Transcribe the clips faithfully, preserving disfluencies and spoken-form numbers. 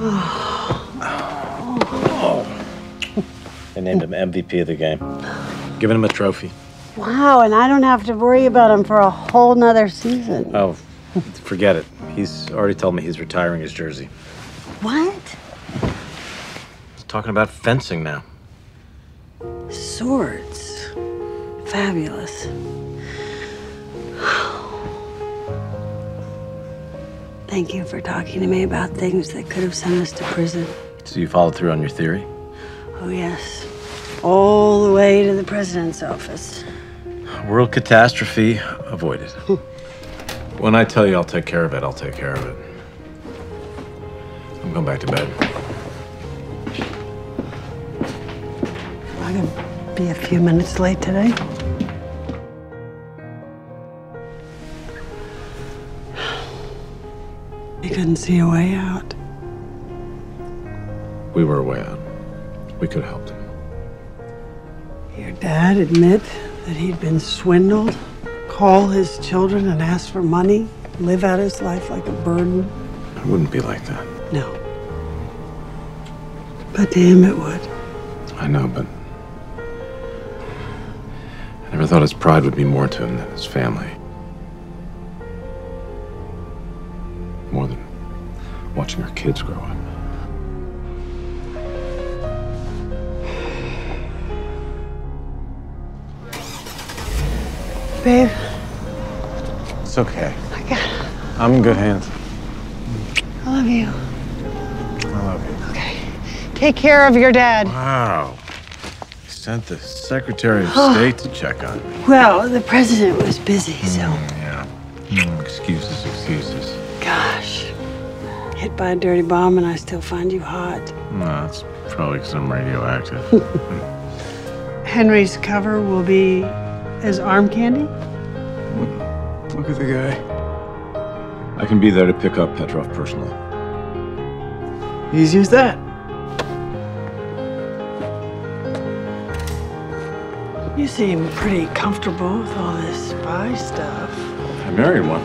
Oh. They named him M V P of the game. Giving him a trophy. Wow, and I don't have to worry about him for a whole nother season. Oh, forget it. He's already told me he's retiring his jersey. What? He's talking about fencing now. Swords. Fabulous. Thank you for talking to me about things that could have sent us to prison. So you followed through on your theory? Oh, yes. All the way to the president's office. World catastrophe avoided. When I tell you I'll take care of it, I'll take care of it. I'm going back to bed. I'm going to be a few minutes late today. You couldn't see a way out. We were a way out. We could have helped him. Your dad admit that he'd been swindled, call his children and ask for money, live out his life like a burden? It wouldn't be like that. No. But to him it would. I know, but I never thought his pride would be more to him than his family. More than watching our kids grow up. Babe. It's okay. I got it. I'm in good hands. I love you. I love you. Okay. Take care of your dad. Wow. He sent the Secretary of State to check on me. Well, the president was busy, so. Mm, yeah. Mm, excuses, excuses. Gosh. Hit by a dirty bomb and I still find you hot. No, that's probably because I'm radioactive. Henry's cover will be as arm candy? Look at the guy. I can be there to pick up Petrov personally. Easy as that. You seem pretty comfortable with all this spy stuff. I married one.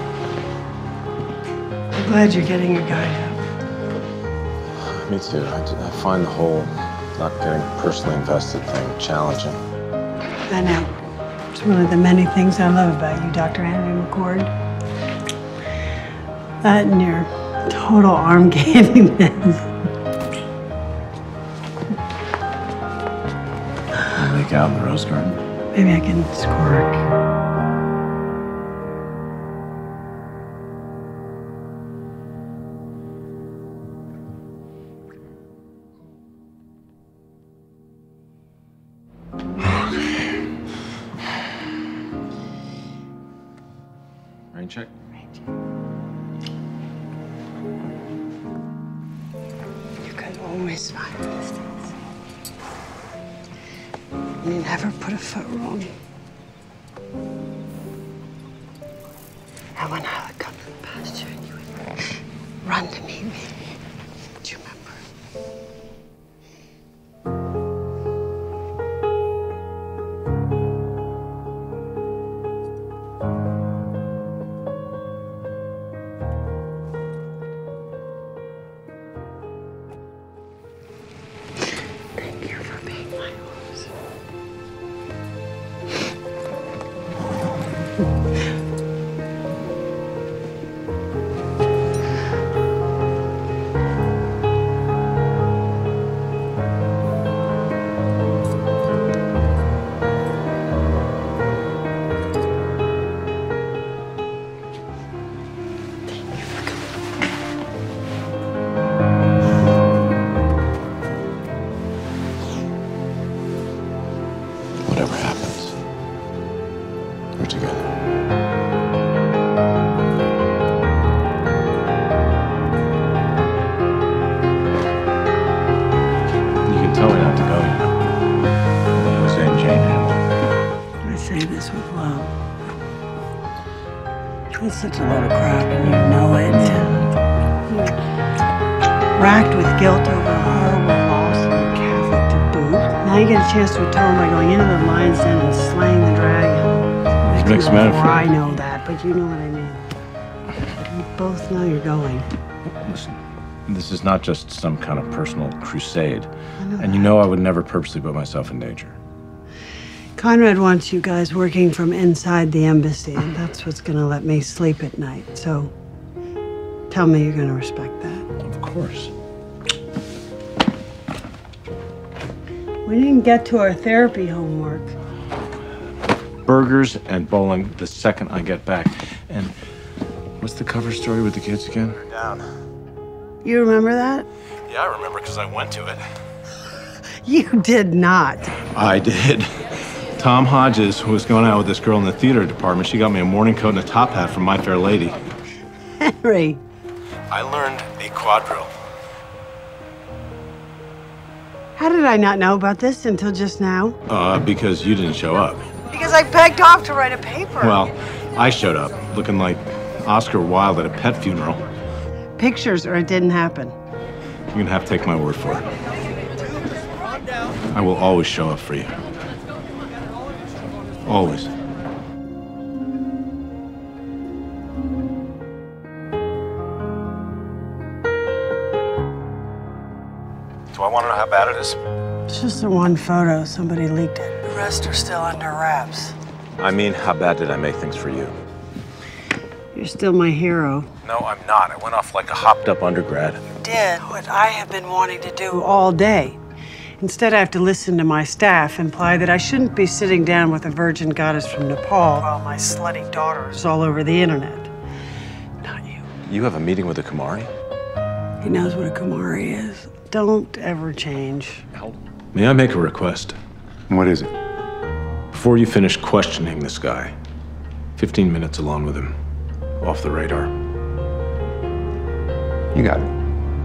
I'm glad you're getting your guy out. Me too. I, I find the whole not getting personally invested thing challenging. I know. It's one of the many things I love about you, Doctor Henry McCord. That and your total arm candiness. Make out in the rose garden. Maybe I can squirk. Rain check. Rain check. You can always find distance. You never put a foot wrong. And when I would come to the pasture and you would run to meet me. Do you remember? Thank you for being my rose. Whatever happens, we're together. You can tell me not to go, you know. Jose and Jane handle it. I say this with love. It's such a load of crap and you know it. Racked with guilt over a horrible loss and a Catholic to boot. Now you get a chance to atone by going into the lion's den and slaying the dragon. It's mixed metaphor. I know that, but you know what I mean. We both know you're going. Listen, This is not just some kind of personal crusade. And you know I would never purposely put myself in danger. Conrad wants you guys working from inside the embassy, and that's what's gonna let me sleep at night. So tell me you're gonna respect that. Of course. We didn't get to our therapy homework. Burgers and bowling the second I get back. And what's the cover story with the kids again? They're down. You remember that? Yeah, I remember because I went to it. You did not. I did. Tom Hodges was going out with this girl in the theater department. She got me a morning coat and a top hat from My Fair Lady. Henry. I learned a quadrille. How did I not know about this until just now? Uh, because you didn't show up. Because I begged off to write a paper. Well, I showed up, looking like Oscar Wilde at a pet funeral. Pictures or it didn't happen. You're gonna have to take my word for it. I will always show up for you. Always. Do I want to know how bad it is? It's just the one photo. Somebody leaked it. The rest are still under wraps. I mean, how bad did I make things for you? You're still my hero. No, I'm not. I went off like a hopped-up undergrad. You did what I have been wanting to do all day. Instead, I have to listen to my staff imply that I shouldn't be sitting down with a virgin goddess from Nepal while my slutty daughter is all over the internet. Not you. You have a meeting with a Kumari? He knows what a Kumari is. Don't ever change. May I make a request? What is it? Before you finish questioning this guy, fifteen minutes alone with him. Off the radar. You got it.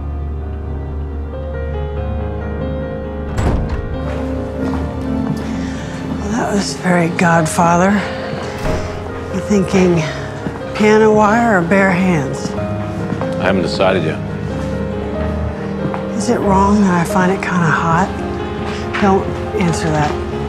Well, that was very Godfather. You thinking piano wire or bare hands? I haven't decided yet. Is it wrong that I find it kind of hot? Don't answer that.